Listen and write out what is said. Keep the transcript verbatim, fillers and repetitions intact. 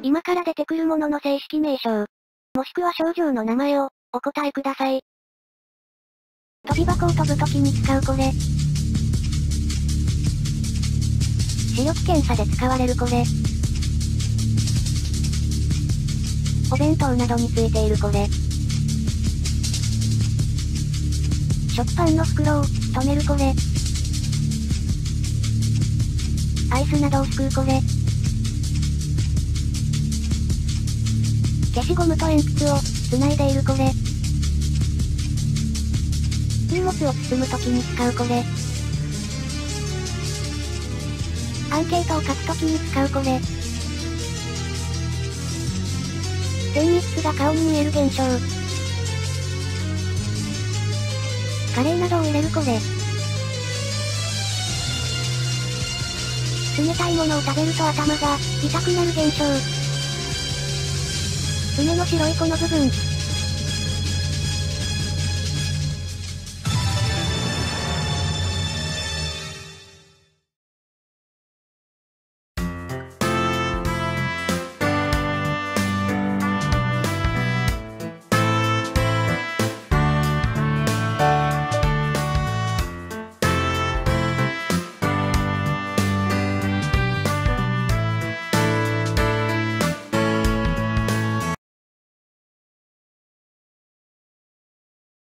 今から出てくるものの正式名称、もしくは症状の名前を、お答えください。飛び箱を飛ぶときに使うこれ。視力検査で使われるこれ。お弁当などについているこれ。食パンの袋を止めるこれ。アイスなどをすくうこれ。消しゴムと鉛筆をつないでいるこれ。荷物を包むときに使うこれ。アンケートを書くときに使うこれ。点みっつが顔に見える現象。カレーなどを入れるこれ。冷たいものを食べると頭が痛くなる現象。爪の白いこの部分。